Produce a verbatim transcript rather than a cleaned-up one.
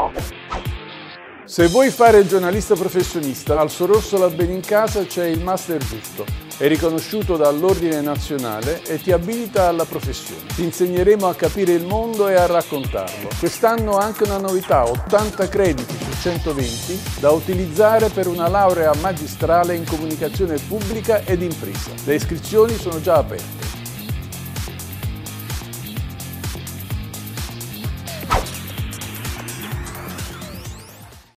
Se vuoi fare il giornalista professionista, al Sororso Bene in Casa c'è il master giusto. È riconosciuto dall'Ordine Nazionale e ti abilita alla professione. Ti insegneremo a capire il mondo e a raccontarlo. Quest'anno anche una novità, ottanta crediti su centoventi da utilizzare per una laurea magistrale in comunicazione pubblica ed impresa. Le iscrizioni sono già aperte.